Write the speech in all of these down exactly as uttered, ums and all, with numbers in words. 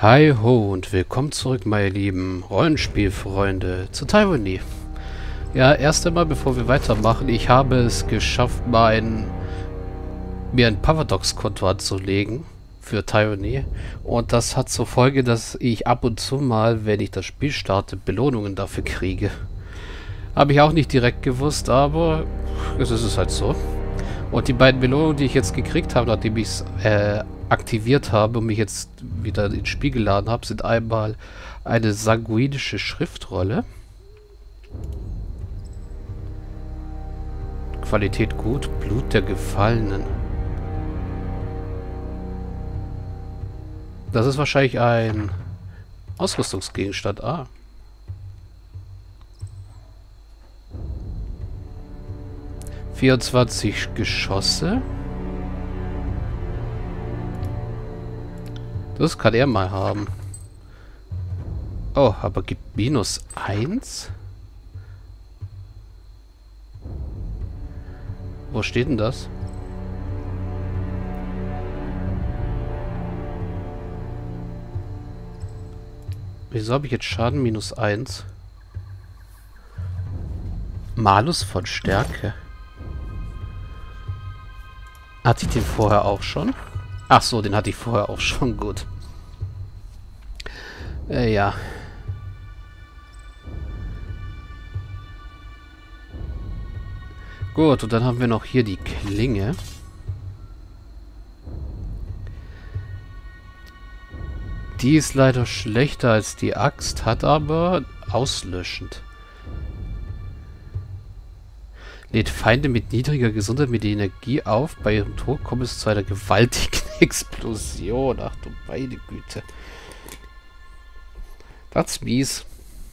Hi ho und willkommen zurück, meine lieben Rollenspielfreunde, zu Tyranny. Ja, erst einmal, bevor wir weitermachen, ich habe es geschafft, mein, mir ein Paradox-Konto anzulegen für Tyranny. Und das hat zur Folge, dass ich ab und zu mal, wenn ich das Spiel starte, Belohnungen dafür kriege. Habe ich auch nicht direkt gewusst, aber es ist halt so. Und die beiden Belohnungen, die ich jetzt gekriegt habe, nachdem ich es äh, aktiviert habe und mich jetzt wieder ins Spiel geladen habe, sind einmal eine sanguinische Schriftrolle. Qualität gut, Blut der Gefallenen. Das ist wahrscheinlich ein Ausrüstungsgegenstand. Ah. vierundzwanzig Geschosse. Das kann er mal haben. Oh, aber gibt minus eins? Wo steht denn das? Wieso habe ich jetzt Schaden minus eins? Malus von Stärke. Hatte ich den vorher auch schon? Ach so, den hatte ich vorher auch schon. Gut. Äh, ja. Gut, und dann haben wir noch hier die Klinge. Die ist leider schlechter als die Axt, hat aber auslöschend. Lädt Feinde mit niedriger Gesundheit mit Energie auf. Bei ihrem Tod kommt es zu einer gewaltigen Explosion. Ach du meine Güte. That's mies.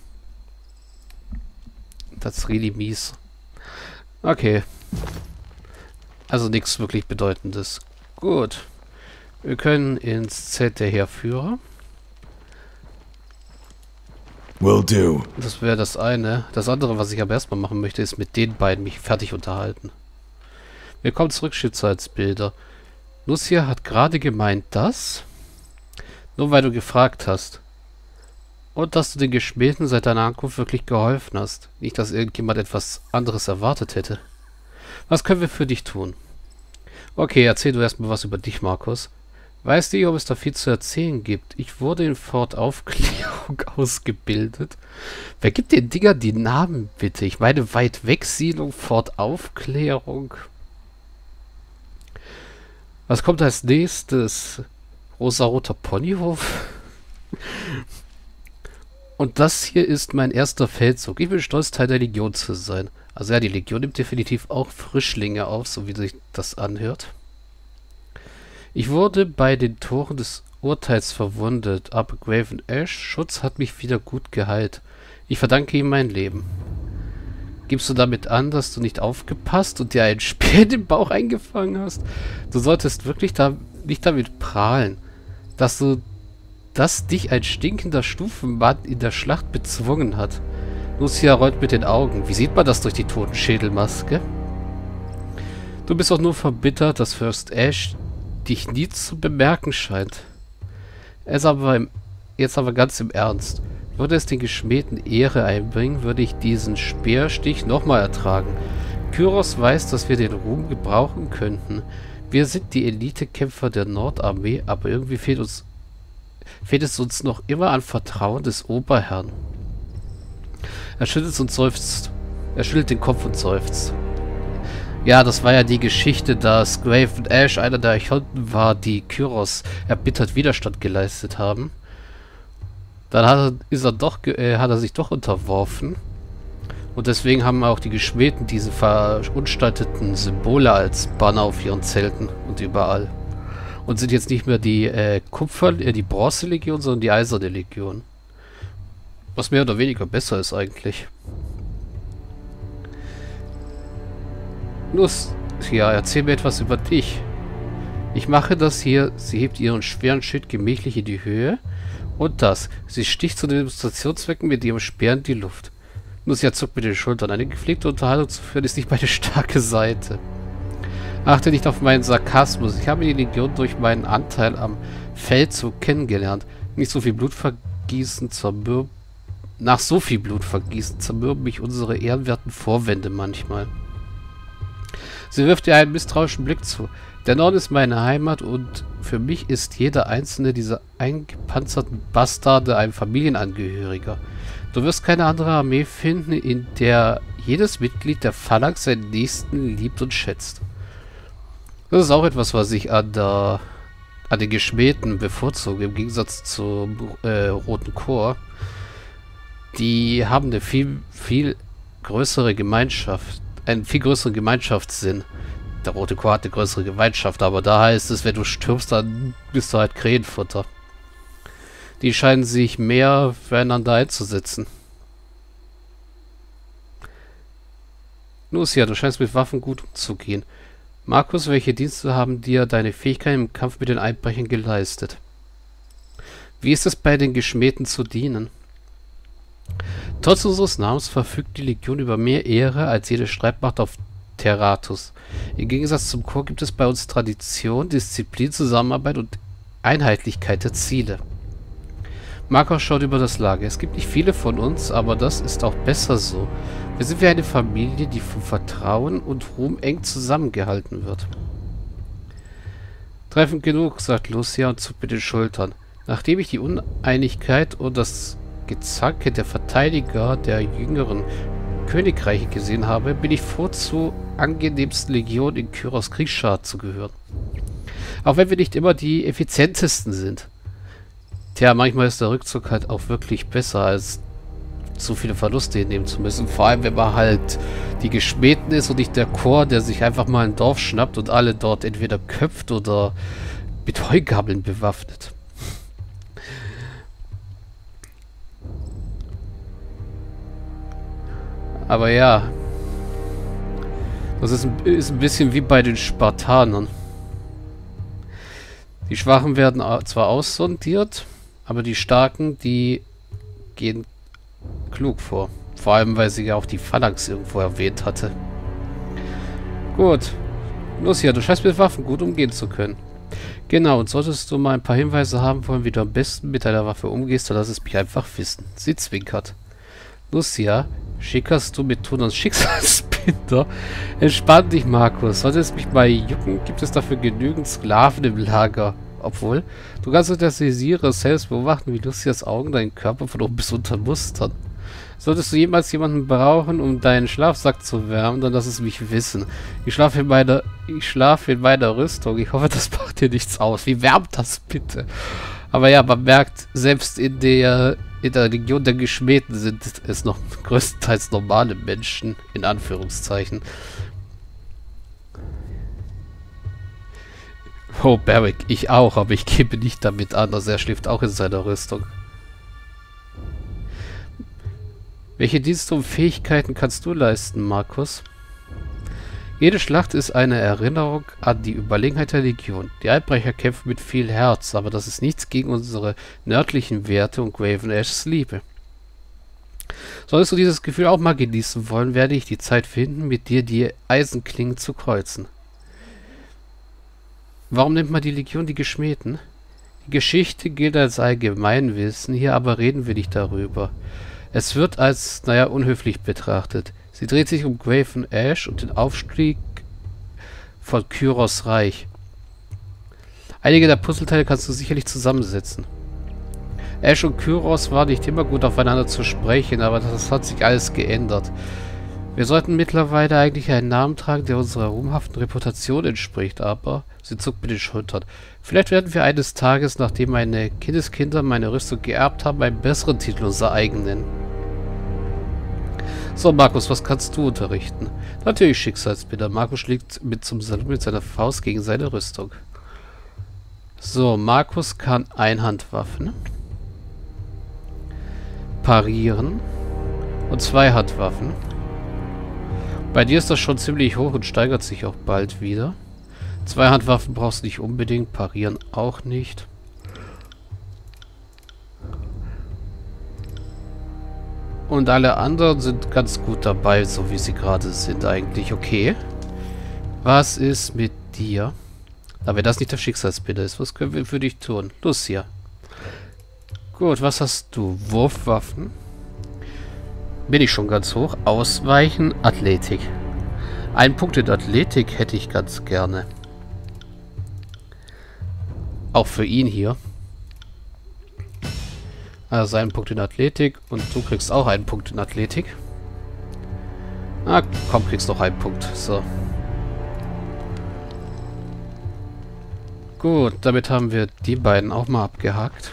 That's really mies. Okay. Also nichts wirklich Bedeutendes. Gut. Wir können ins Zelt der Heerführer. Will do. Das wäre das eine. Das andere, was ich aber erstmal machen möchte, ist mit den beiden mich fertig unterhalten. Willkommen zurück, Schicksalsbilder. Lucia hat gerade gemeint, dass... Nur weil du gefragt hast. Und dass du den Geschmähten seit deiner Ankunft wirklich geholfen hast. Nicht, dass irgendjemand etwas anderes erwartet hätte. Was können wir für dich tun? Okay, erzähl du erstmal was über dich, Markus. Weißt du, ob es da viel zu erzählen gibt? Ich wurde in Fort Aufklärung ausgebildet. Wer gibt den Dinger die Namen, bitte? Ich meine, weit weg Siedlung, Fort Aufklärung. Was kommt als nächstes? Rosaroter Ponyhof? Und das hier ist mein erster Feldzug. Ich bin stolz, Teil der Legion zu sein. Also ja, die Legion nimmt definitiv auch Frischlinge auf, so wie sich das anhört. Ich wurde bei den Toren des Urteils verwundet, aber Graven Ash Schutz hat mich wieder gut geheilt. Ich verdanke ihm mein Leben. Gibst du damit an, dass du nicht aufgepasst und dir einen Speer in den Bauch eingefangen hast? Du solltest wirklich da nicht damit prahlen, dass du, dass dich ein stinkender Stufenmann in der Schlacht bezwungen hat. Lucia rollt mit den Augen. Wie sieht man das durch die Totenschädelmaske? Du bist auch nur verbittert, dass Fürst Ash dich nie zu bemerken scheint. Es aber im, jetzt aber ganz im Ernst. Würde es den Geschmähten Ehre einbringen, würde ich diesen Speerstich nochmal ertragen. Kyros weiß, dass wir den Ruhm gebrauchen könnten. Wir sind die Elitekämpfer der Nordarmee, aber irgendwie fehlt uns fehlt es uns noch immer an Vertrauen des Oberherrn. Er schüttelt und seufzt. Er schüttelt den Kopf und seufzt. Ja, das war ja die Geschichte, dass Graven Ash einer der Archonten war, die Kyros erbittert Widerstand geleistet haben. Dann hat er, ist er doch, äh, hat er sich doch unterworfen. Und deswegen haben auch die Geschmähten diese verunstalteten Symbole als Banner auf ihren Zelten und überall. Und sind jetzt nicht mehr die äh, Kupfer, äh, die Bronze-Legion, sondern die Eiserne Legion. Was mehr oder weniger besser ist eigentlich. Los, ja, erzähl mir etwas über dich. Ich mache das hier. Sie hebt ihren schweren Schild gemächlich in die Höhe. Und das. Sie sticht zu den Demonstrationszwecken mit ihrem Speer in die Luft. Lucia zuckt mit den Schultern. Eine gepflegte Unterhaltung zu führen ist nicht meine starke Seite. Achte nicht auf meinen Sarkasmus. Ich habe die Legion durch meinen Anteil am Feldzug kennengelernt. Nicht so viel Blutvergießen zermürben. Nach so viel Blutvergießen zermürben mich unsere ehrenwerten Vorwände manchmal. Sie wirft ihr einen misstrauischen Blick zu. Der Norden ist meine Heimat und für mich ist jeder einzelne dieser eingepanzerten Bastarde ein Familienangehöriger. Du wirst keine andere Armee finden, in der jedes Mitglied der Phalanx seinen Nächsten liebt und schätzt. Das ist auch etwas, was ich an, der, an den Geschmähten bevorzuge, im Gegensatz zum äh, Roten Chor. Die haben eine viel, viel größere Gemeinschaft, einen viel größeren Gemeinschaftssinn. Der Rote Chor hat eine größere Gemeinschaft, aber da heißt es, wenn du stirbst, dann bist du halt Krähenfutter. Die scheinen sich mehr füreinander einzusetzen. Lucia, du scheinst mit Waffen gut umzugehen. Markus, welche Dienste haben dir deine Fähigkeiten im Kampf mit den Einbrechern geleistet? Wie ist es bei den Geschmähten zu dienen? Trotz unseres Namens verfügt die Legion über mehr Ehre als jede Streitmacht auf Terratus. Im Gegensatz zum Chor gibt es bei uns Tradition, Disziplin, Zusammenarbeit und Einheitlichkeit der Ziele. Markus schaut über das Lager. Es gibt nicht viele von uns, aber das ist auch besser so. Wir sind wie eine Familie, die vom Vertrauen und Ruhm eng zusammengehalten wird. Treffend genug, sagt Lucia und zuckt mit den Schultern. Nachdem ich die Uneinigkeit und das Gezanke der Verteidiger der jüngeren Königreiche gesehen habe, bin ich froh, zur angenehmsten Legion in Kyros Kriegsschar zu gehören. Auch wenn wir nicht immer die effizientesten sind. Tja, manchmal ist der Rückzug halt auch wirklich besser, als zu viele Verluste hinnehmen zu müssen. Vor allem, wenn man halt die Geschmähten ist und nicht der Chor, der sich einfach mal ein Dorf schnappt und alle dort entweder köpft oder mit Heugabeln bewaffnet. Aber ja, das ist ein, ist ein bisschen wie bei den Spartanern. Die Schwachen werden zwar aussondiert, aber die Starken, die gehen klug vor. Vor allem, weil sie ja auch die Phalanx irgendwo erwähnt hatte. Gut. Lucia, du scheinst mit Waffen gut umgehen zu können. Genau, und solltest du mal ein paar Hinweise haben wollen, wie du am besten mit deiner Waffe umgehst, dann lass es mich einfach wissen. Sie zwinkert. Lucia, schickerst du mit Tun und Schicksalsbinder? Entspann dich, Markus. Sollte es mich mal jucken, gibt es dafür genügend Sklaven im Lager. Obwohl, du kannst unter Sesire selbst beobachten, wie Lucias Augen deinen Körper von oben bis unten mustern. Solltest du jemals jemanden brauchen, um deinen Schlafsack zu wärmen, dann lass es mich wissen. Ich schlafe in meiner, ich schlafe in meiner Rüstung. Ich hoffe, das macht dir nichts aus. Wie wärmt das bitte? Aber ja, man merkt, selbst in der, in der Legion der Geschmähten sind es noch größtenteils normale Menschen, in Anführungszeichen. Oh, Barrick, ich auch, aber ich gebe nicht damit an, dass er schläft auch in seiner Rüstung. Welche Dienste und Fähigkeiten kannst du leisten, Markus? Jede Schlacht ist eine Erinnerung an die Überlegenheit der Legion. Die Einbrecher kämpfen mit viel Herz, aber das ist nichts gegen unsere nördlichen Werte und Graven Ashs Liebe. Solltest du dieses Gefühl auch mal genießen wollen, werde ich die Zeit finden, mit dir die Eisenklingen zu kreuzen. Warum nennt man die Legion die Geschmähten? Die Geschichte gilt als Allgemeinwissen, hier aber reden wir nicht darüber. Es wird als, naja, unhöflich betrachtet. Sie dreht sich um Graven Ash und den Aufstieg von Kyros Reich. Einige der Puzzleteile kannst du sicherlich zusammensetzen. Ash und Kyros waren nicht immer gut aufeinander zu sprechen, aber das hat sich alles geändert. Wir sollten mittlerweile eigentlich einen Namen tragen, der unserer ruhmhaften Reputation entspricht, aber sie zuckt mit den Schultern. Vielleicht werden wir eines Tages, nachdem meine Kindeskinder meine Rüstung geerbt haben, einen besseren Titel unser eigen nennen. So, Markus, was kannst du unterrichten? Natürlich Schicksalsbilder. Markus schlägt mit zum Salon mit seiner Faust gegen seine Rüstung. So, Markus kann Einhandwaffen, Parieren und Zweihandwaffen. Bei dir ist das schon ziemlich hoch und steigert sich auch bald wieder. Zweihandwaffen brauchst du nicht unbedingt, Parieren auch nicht. Und alle anderen sind ganz gut dabei, so wie sie gerade sind eigentlich. Okay. Was ist mit dir? Na, wenn das nicht der Schicksalsbilder ist, was können wir für dich tun? Lucia. Gut, was hast du? Wurfwaffen. Bin ich schon ganz hoch. Ausweichen, Athletik. Einen Punkt in Athletik hätte ich ganz gerne. Auch für ihn hier. Also einen Punkt in Athletik. Und du kriegst auch einen Punkt in Athletik. Ah, komm, kriegst noch einen Punkt. So. Gut, damit haben wir die beiden auch mal abgehakt.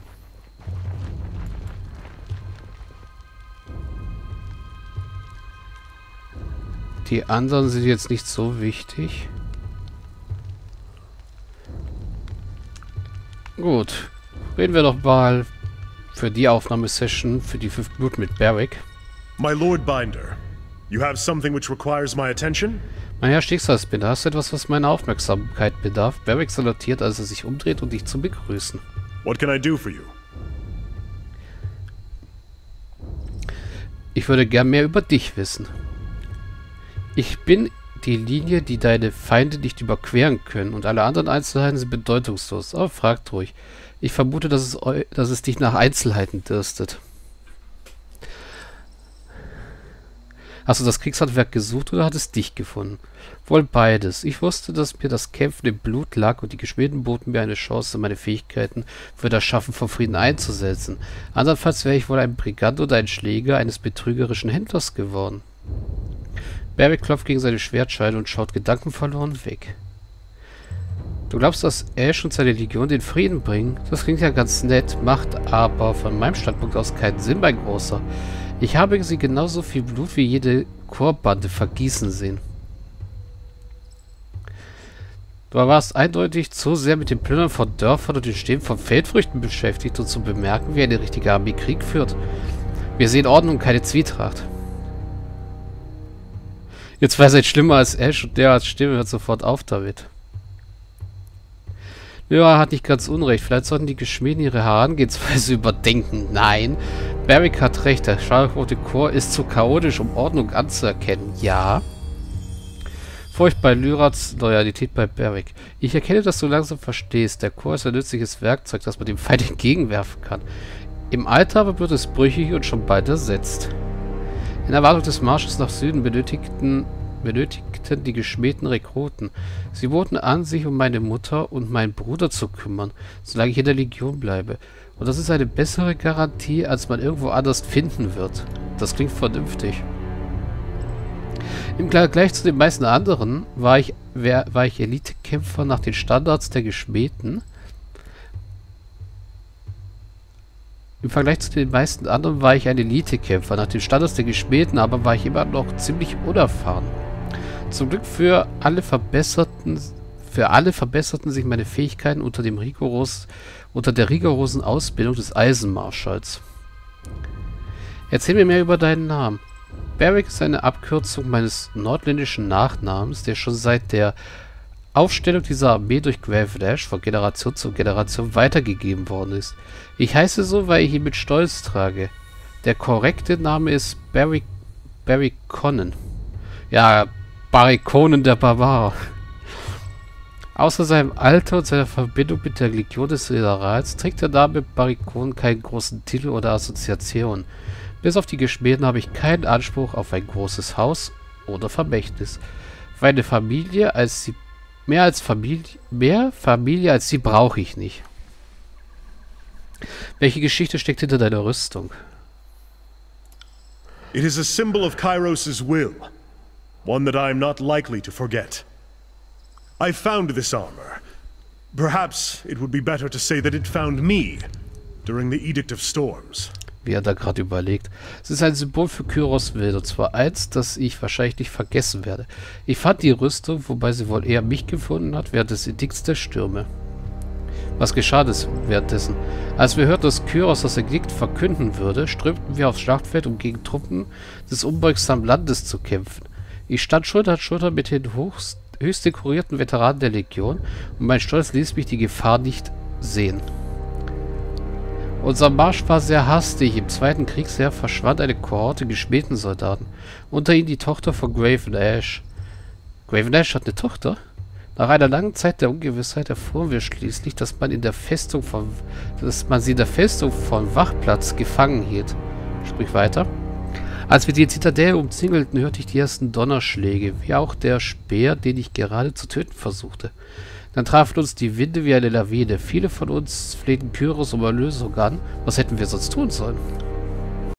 Die anderen sind jetzt nicht so wichtig. Gut. Reden wir doch mal für die Aufnahmesession, für die fünf Minuten mit Barrick. My Lord Binder, you have something which requires my attention? Mein Herr Schicksalsbinder, hast du etwas, was meiner Aufmerksamkeit bedarf? Barrick salutiert, als er sich umdreht, um dich zu begrüßen. What can I do for you? Ich würde gern mehr über dich wissen. Ich bin die Linie, die deine Feinde nicht überqueren können, und alle anderen Einzelheiten sind bedeutungslos. Aber fragt ruhig. Ich vermute, dass es, eu dass es dich nach Einzelheiten dürstet. Hast du das Kriegshandwerk gesucht oder hat es dich gefunden? Wohl beides. Ich wusste, dass mir das Kämpfen im Blut lag und die Geschmieden boten mir eine Chance, meine Fähigkeiten für das Schaffen von Frieden einzusetzen. Andernfalls wäre ich wohl ein Brigant oder ein Schläger eines betrügerischen Händlers geworden. Barrick klopft gegen seine Schwertscheide und schaut gedankenverloren weg. Du glaubst, dass Ash und seine Legion den Frieden bringen? Das klingt ja ganz nett, macht aber von meinem Standpunkt aus keinen Sinn, mein Großer. Ich habe sie genauso viel Blut wie jede Chorbande vergießen sehen. Du warst eindeutig zu sehr mit dem Plündern von Dörfern und dem Stehlen von Feldfrüchten beschäftigt, um zu bemerken, wie eine richtige Armee Krieg führt. Wir sehen Ordnung, keine Zwietracht. Ihr zwei seid schlimmer als Ash und der als Stimme hört sofort auf damit. Ja, hat nicht ganz unrecht. Vielleicht sollten die Geschmieden ihre Herangehensweise überdenken. Nein, Barrick hat recht. Der scharlachrote Chor ist zu chaotisch, um Ordnung anzuerkennen. Ja. Furcht bei Lyrats, Loyalität bei Barrick. Ich erkenne, dass du langsam verstehst. Der Chor ist ein nützliches Werkzeug, das man dem Feind entgegenwerfen kann. Im Alter aber wird es brüchig und schon bald ersetzt. In Erwartung des Marsches nach Süden benötigten, benötigten die geschmähten Rekruten. Sie boten an, sich um meine Mutter und meinen Bruder zu kümmern, solange ich in der Legion bleibe. Und das ist eine bessere Garantie, als man irgendwo anders finden wird. Das klingt vernünftig. Im Vergleich zu den meisten anderen war ich, wer, war ich Elitekämpfer nach den Standards der Geschmähten. Im Vergleich zu den meisten anderen war ich ein Elitekämpfer nach den Standards der Geschmähten, aber war ich immer noch ziemlich unerfahren. Zum Glück für alle verbesserten, für alle verbesserten sich meine Fähigkeiten unter dem rigoros, unter der rigorosen Ausbildung des Eisenmarschalls. Erzähl mir mehr über deinen Namen. Barrick ist eine Abkürzung meines nordländischen Nachnamens, der schon seit der Aufstellung dieser Armee durch Graven Ash von Generation zu Generation weitergegeben worden ist. Ich heiße so, weil ich ihn mit Stolz trage. Der korrekte Name ist Barrick, Barrick Conan. Ja, Barrick Conan der Barbar. Außer seinem Alter und seiner Verbindung mit der Legion des Generals trägt der Name Barrick Conan keinen großen Titel oder Assoziation. Bis auf die Geschmähten habe ich keinen Anspruch auf ein großes Haus oder Vermächtnis. Meine Familie als sie Mehr als Familie, mehr Familie als sie brauche ich nicht. Welche Geschichte steckt hinter deiner Rüstung? It is a symbol of Kairos' will, one that I am not likely to forget. I found this armor. Perhaps it would be better to say that it found me during the Edict of Storms. Wie er da gerade überlegt. Es ist ein Symbol für Kyros Will, und zwar eins, das ich wahrscheinlich nicht vergessen werde. Ich fand die Rüstung, wobei sie wohl eher mich gefunden hat, während des Edikts der Stürme. Was geschah das währenddessen? Als wir hörten, dass Kyros das Edikt verkünden würde, strömten wir aufs Schlachtfeld, um gegen Truppen des unbeugsamen Landes zu kämpfen. Ich stand Schulter an Schulter mit den hochst, höchst dekorierten Veteranen der Legion, und mein Stolz ließ mich die Gefahr nicht sehen. Unser Marsch war sehr hastig. Im zweiten Kriegsjahr verschwand eine Kohorte geschmähten Soldaten. Unter ihnen die Tochter von Graven Ash. Graven Ash hat eine Tochter? Nach einer langen Zeit der Ungewissheit erfuhren wir schließlich, dass man in der Festung vom, dass man sie in der Festung vom Wachplatz gefangen hielt. Sprich weiter. Als wir die Zitadelle umzingelten, hörte ich die ersten Donnerschläge, wie auch der Speer, den ich gerade zu töten versuchte. Dann trafen uns die Winde wie eine Lawine. Viele von uns flehten Kyros um Erlösung an. Was hätten wir sonst tun sollen?